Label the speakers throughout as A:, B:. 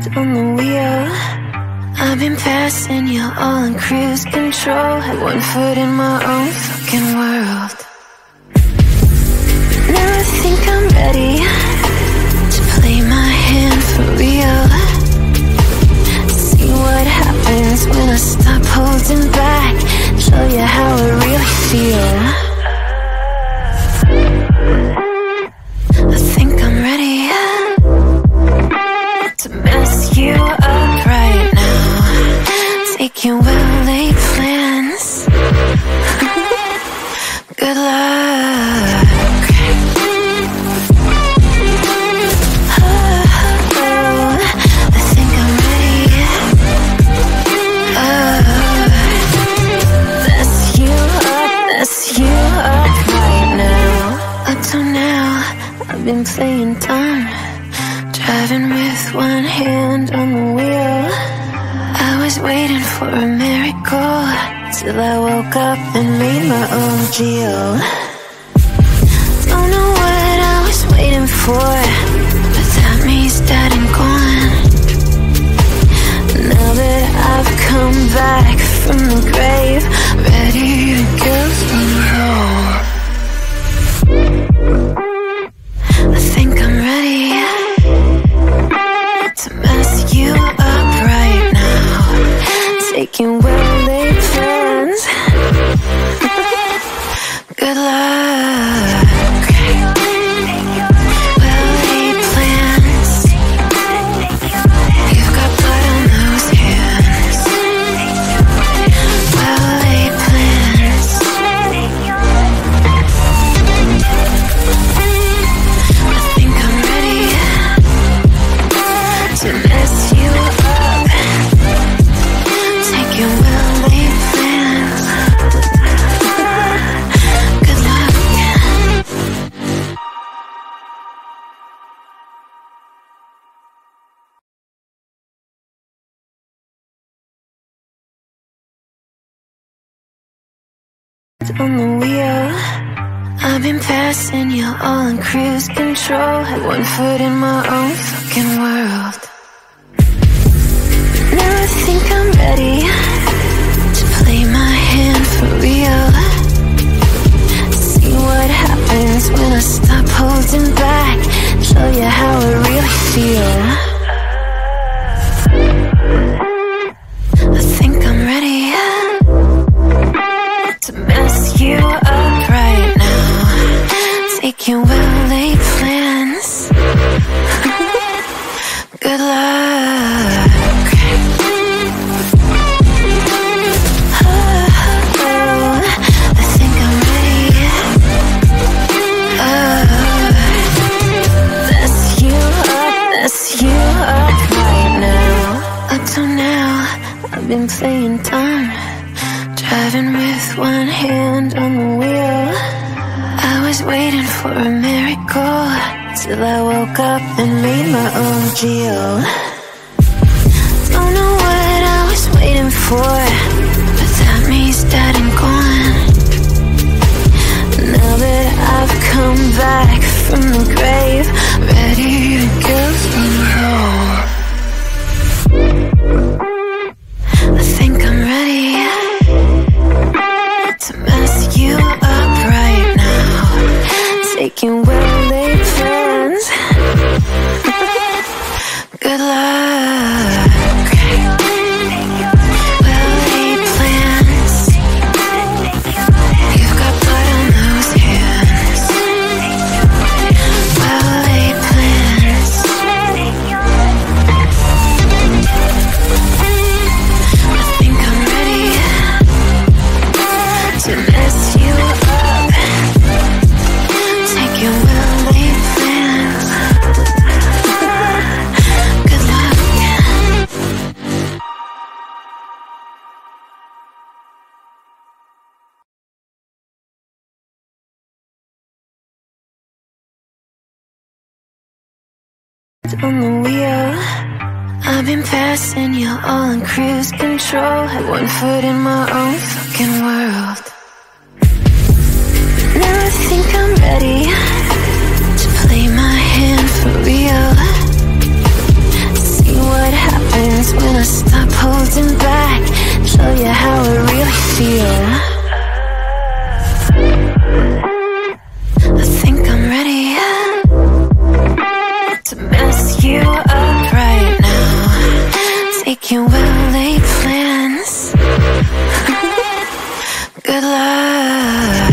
A: on the wheel. I've been passing you all in cruise control. Had one foot in my own fucking world. Now I think I'm ready to play my hand for real. See what happens when I stop holding back. Show you how I really feel. I think I'm ready to mess you up right now. Take your well-laid plans. Good luck. I think I'm ready. Mess you up right now. Up till now, I've been playing dumb, driving with one hand on the wheel. I was waiting for a miracle till I woke up and made my own deal. Don't know what I was waiting for, but that means dead and gone. Now that I've come back from the grave, ready to go home. I think I'm ready to mess you up right now. Taking well-laid plans. Good luck. Well-laid plans. You've got blood on those hands. Well-laid plans. I think I'm ready to mess you up. Take your well-laid plans. Good luck. On the wheel, I've been passing you all in cruise control. Had one foot in my own fucking world. Now I think I'm ready to play my hand for real. See what happens when I stop holding back. Show you how I really feel. I think I'm ready to mess you up right now. Taking well-laid plans. Good luck. I think I'm ready. Mess you up right now. Up till now, I've been playing dumb, driving with one hand on the wheel. I was waiting for a miracle till I woke up and made my own deal. Don't know what I was waiting for, but that means dead and gone. Now that I've come back from the grave, ready to go home. I think I'm ready to mess you up right now. Taking well-laid plans. Good luck. Well-laid plans. You've got blood on those hands. Well-laid plans. I think I'm ready to mess you up. Take your well-laid plans. Good luck. On the wheel, I've been passing you all in cruise control. Had one foot in my own fucking world. Now I think I'm ready to play my hand for real. See what when I stop holding back, show you how I really feel. I think I'm ready to mess you up right now, take your well-laid plans. Good luck.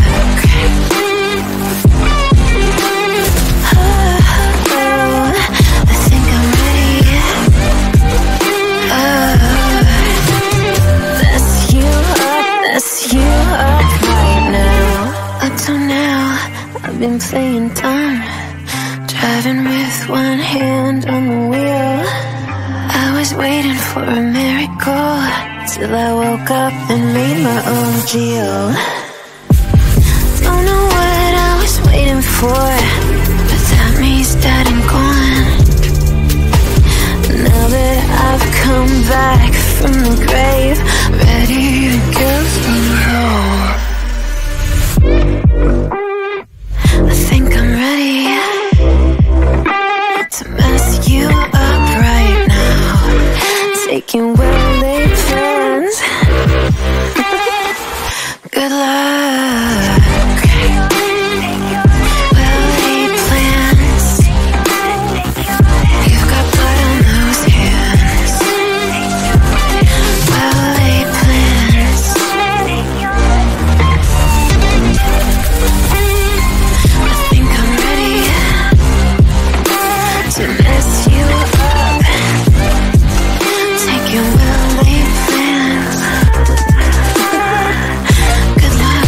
A: Been playing dumb, driving with one hand on the wheel. I was waiting for a miracle till I woke up and made my own deal. Don't know what I was waiting for, but that means that I'm gone. Now that I've come back from the grave, ready to go from home. I think I'm ready to mess you up right now, taking well-laid plans. Good luck. Well-laid plans. You've got blood on those hands. Well-laid plans. To mess you up, take your well-laid plans. Good luck.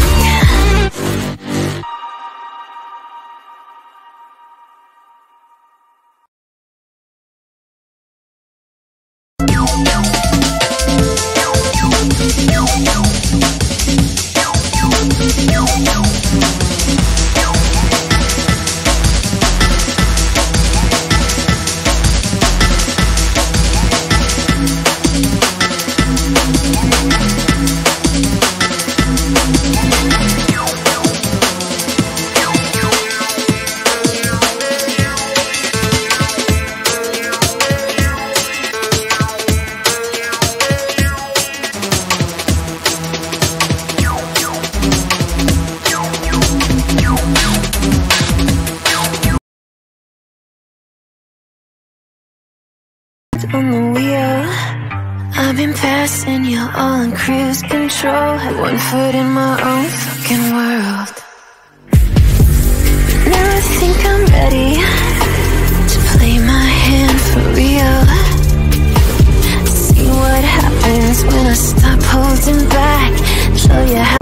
A: On the wheel, I've been passing you all in cruise control. Had one foot in my own fucking world. Now I think I'm ready to play my hand for real. See what happens when I stop holding back, show you how.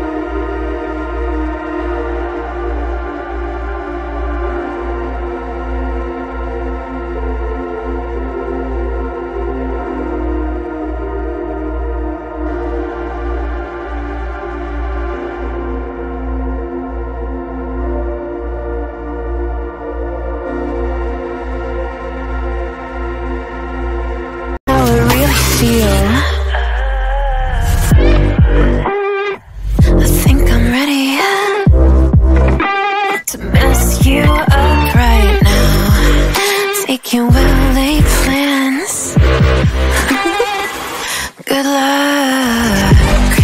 A: I think I'm ready to mess you up right now, taking well-laid plans. Good luck.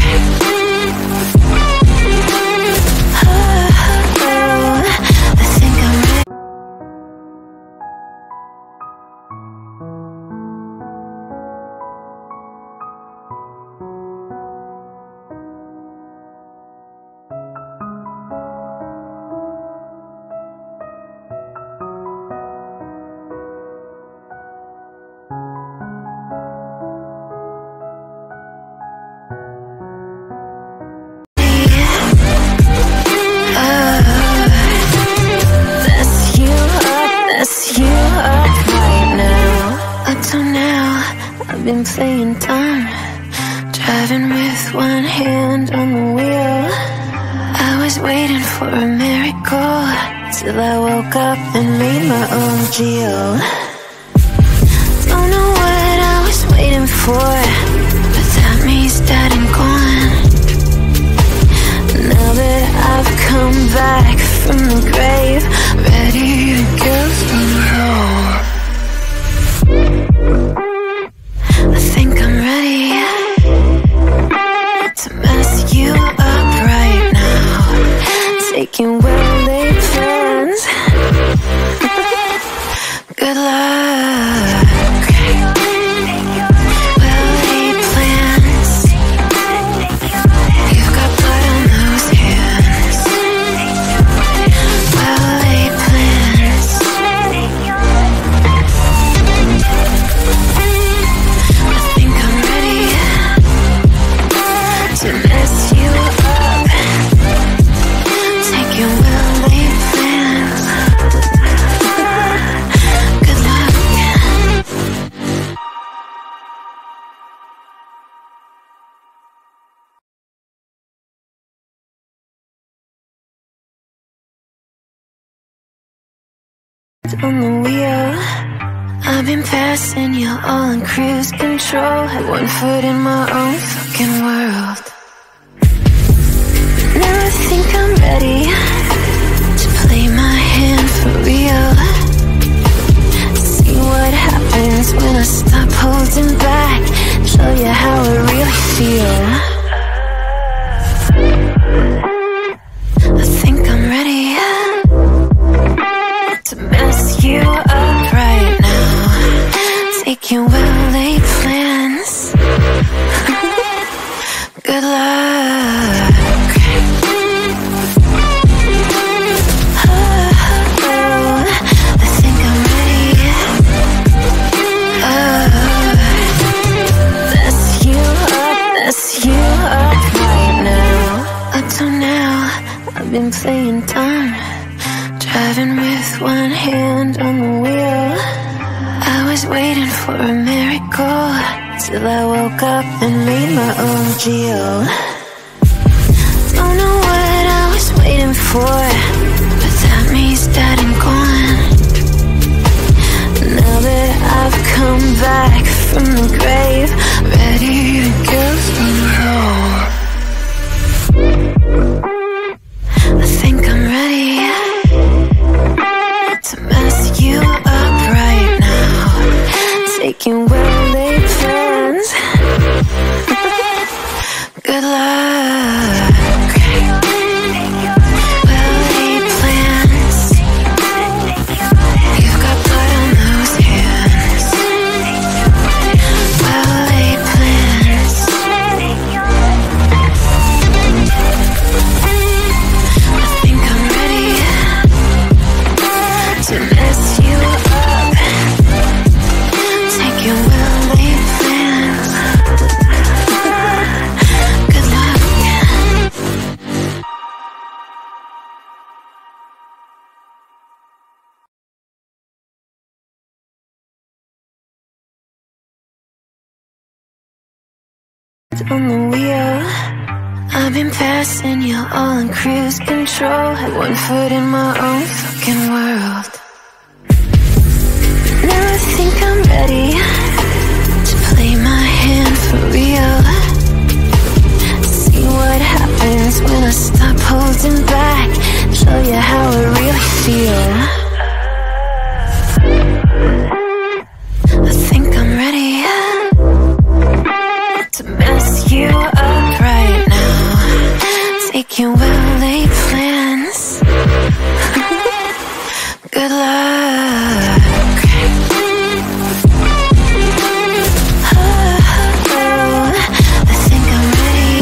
A: I think I'm ready. Been playing dumb, driving with one hand on the wheel. I was waiting for a miracle till I woke up and made my own deal. Don't know what I was waiting for, but that means that I'm gone. Now that I've come back from the grave, ready to go from home. on the wheel. I've been passing you all in cruise control. Had one foot in my own fucking world. Now I think I'm ready to play my hand for real. See what happens when I stop holding back. Show you how I really feel. I think I'm ready to mess you up right now. Taking well-laid plans. Good luck. I think I'm ready. Mess you up right now. Up till now, I've been playing dumb, driving with one hand on the wheel. I was waiting for a miracle till I woke up and made my own deal. Don't know what I was waiting for, but that means dead and gone. Now that I've come back from the grave, ready to give them all. I think I'm ready to mess you up right now. Taking well-laid plans. Good luck. Well-laid plans. You've got blood on those hands. Well-laid plans. I think I'm ready to mess you up. Taking well-laid plans. Good luck. On the wheel, I've been passing you all in cruise control. Had one foot in my own fucking world. Now I think I'm ready to play my hand for real. See what happens when I stop holding back. Show you how I really feel. I think I'm ready to mess you up right now. Taking well-laid plans. Good luck. I think I'm ready.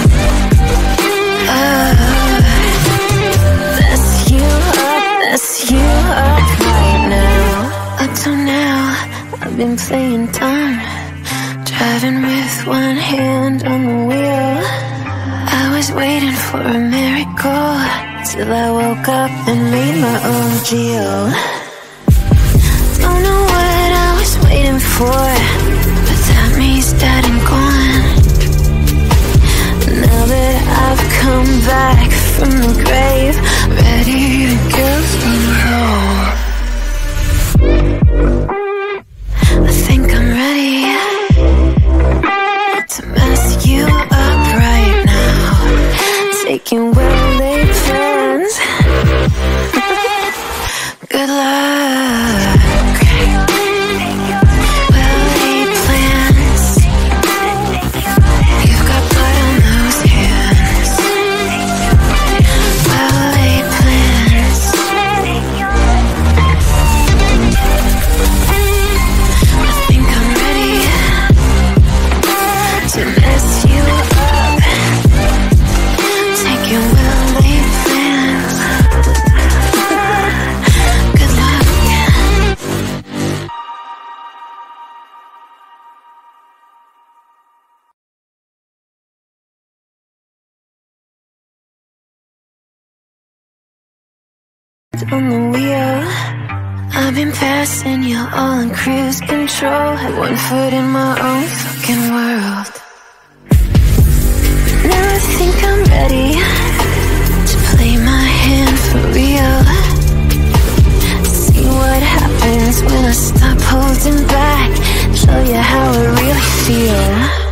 A: Mess you up right now. Up till now, I've been playing dumb, driving with one hand on the wheel. I was waiting for a miracle till I woke up and made my own deal. Don't know what I was waiting for, but that means dead and gone. Now that I've come back from the grave, ready to give them all. I think I'm ready to mess you up right now. Taking well-laid plans. Good luck. Well-laid plans. You've got blood on those hands. Well-laid plans. I think I'm ready to mess you up. Taking well-laid plans. Good luck. On the wheel, I've been passing you all in cruise control. Had one foot in my own fucking world. Now I think I'm ready to play my hand for real. See what when I stop holding back, show you how I really feel.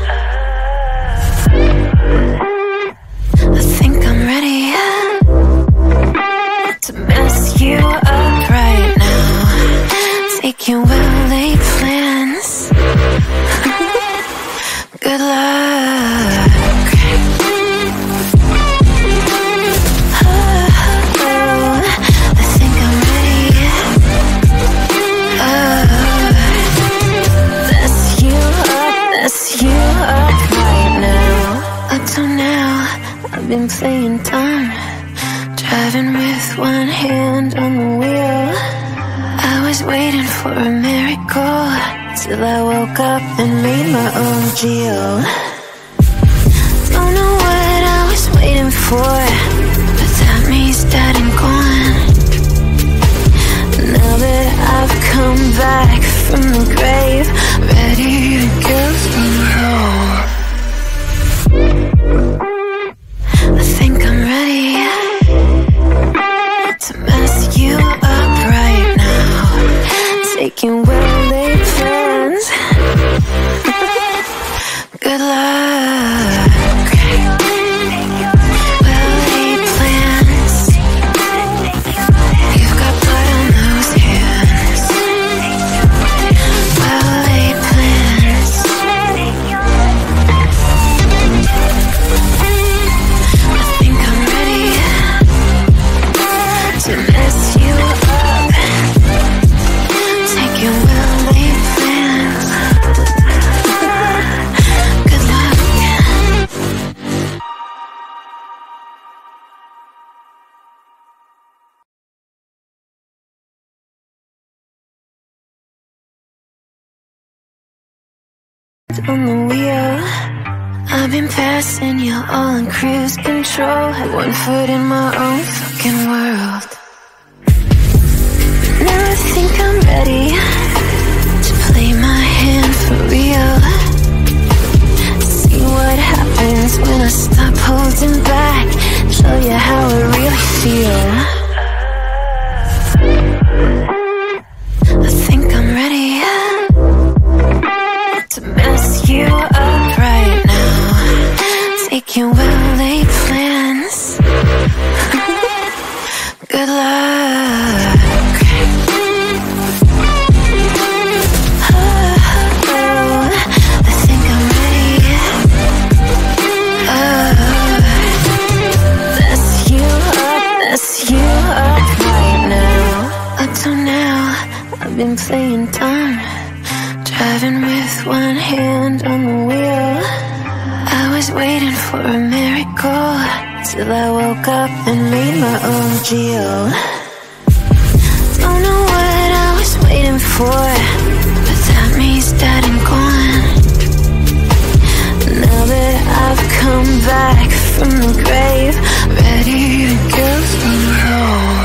A: I think I'm ready to mess you up right now, taking well-laid plans. Good luck. I've been playing dumb, driving with one hand on the wheel. I was waiting for a miracle till I woke up and made my own deal. Don't know what I was waiting for, but that means dead and gone. Now that I've come back from the grave, ready to give them all. I think I'm ready to mess you up right now, taking well-laid plans. Good luck. Well-laid plans. You've got blood on those hands. Well-laid plans. To mess you up, take your well-laid plans. Good luck. On the wheel, I've been passing you all in cruise control. Had one foot in my own fucking world. Now I think I'm ready to play my hand for real. See what happens when I stop holding back, show you how I really feel. I think I'm ready to mess you up right now, taking well-laid plans. Good luck. I think I'm ready. Mess you up right now. Up till now, I've been playing dumb, driving with one hand on the wheel. I was waiting for a miracle till I woke up and made my own deal. Don't know what I was waiting for, but that means dead and gone. Now that I've come back from the grave, ready to give them all.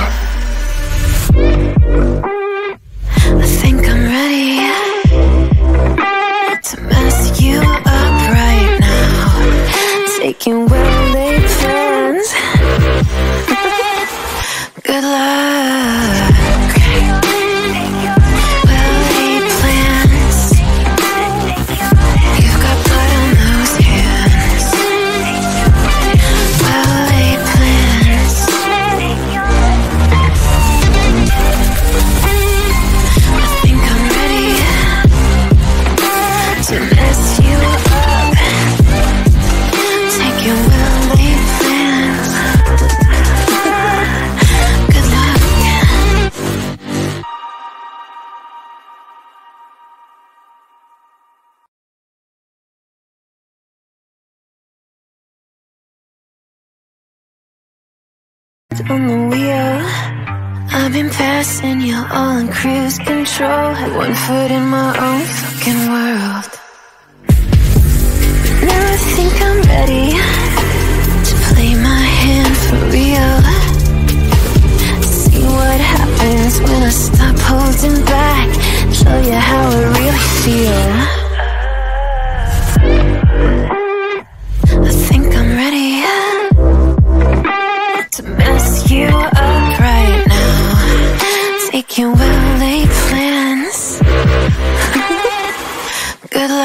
A: I think I'm ready to mess you up right now, taking well-laid plans. Good luck. Well-laid plans. You've got blood on those hands. Well-laid plans. I think I'm ready to mess you up, take your well-laid plans. Good luck. On the wheel, I've been passing you all in cruise control. Had one foot in my own fucking world. Now I think I'm ready to play my hand for real. See what happens when I stop holding back, show you how I really feel. I think I'm ready to mess you up right now, taking well-laid plans.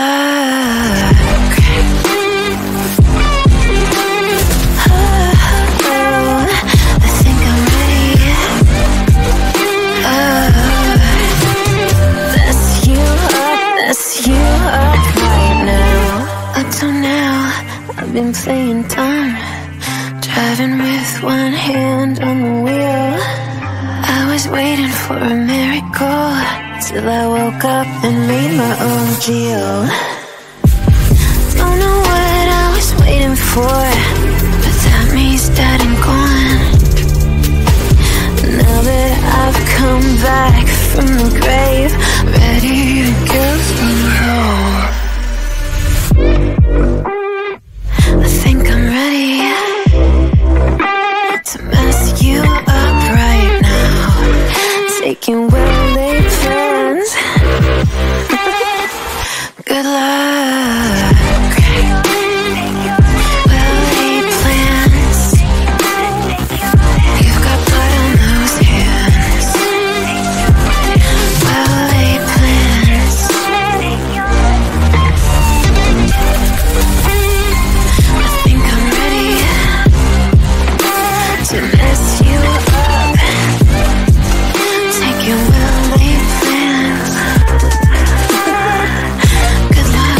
A: luck. I think I'm ready. That's you up right now. Up till now, I've been playing dumb, driving with one hand on the wheel. I was waiting for a miracle till I woke up and made my own deal. Don't know what I was waiting for, but that means that I'm gone. Now that I've come back from the grave, ready to give them all. I think I'm ready to mess you up right now, taking well-laid plans. Good luck. Well-laid plans. You've got blood on those hands. Well-laid plans. I think I'm ready to mess you up, taking well-laid plans. Good luck.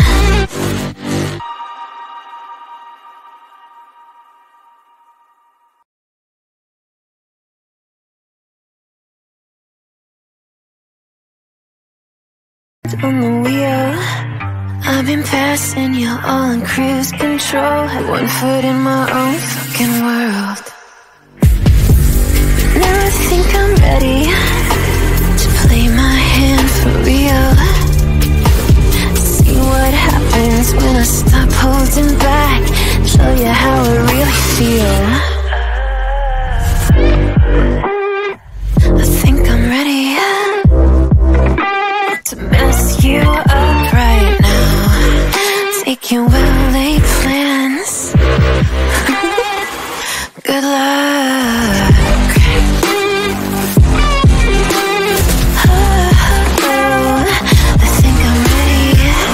A: On the wheel, I've been passing you all in cruise control. Had one foot in my own fucking world. Now I think I'm ready to play my hand for real. See what happens when I stop holding back, show you how I really feel. I think I'm ready to mess you up right now, taking well-laid plans. Good luck. I think I'm ready.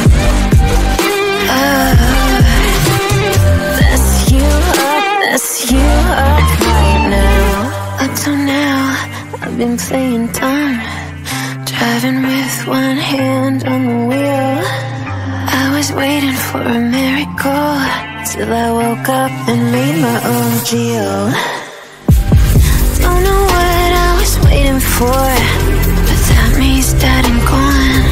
A: That's you up right now. Up till now, I've been playing dumb, driving with one hand on the wheel. I was waiting for a miracle till I woke up and made my own deal. Don't know what I was waiting for, but that means that I'm gone.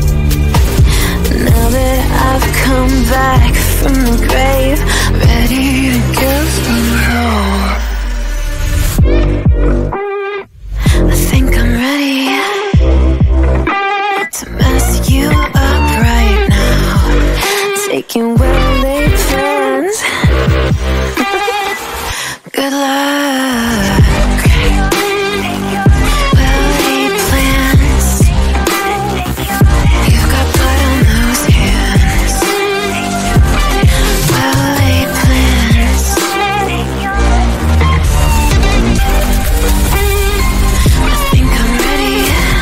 A: Now that I've come back from the grave, ready to give them all. I think I'm ready to mess you up right now, taking well-laid plans. Good luck. Well-laid plans. You've got blood on those hands. Well-laid plans. I think I'm ready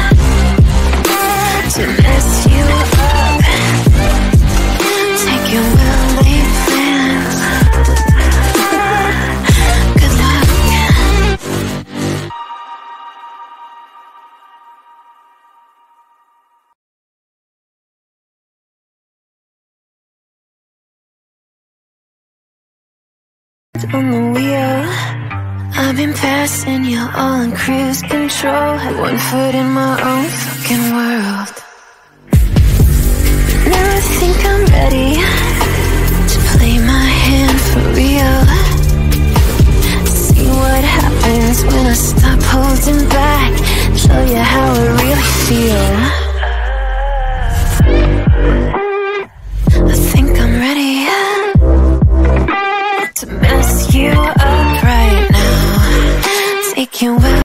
A: to mess you up, taking well-laid plans. Good luck. On the wheel, I've been passing you all in cruise control. Had one foot in my own fucking world. Now I think I'm ready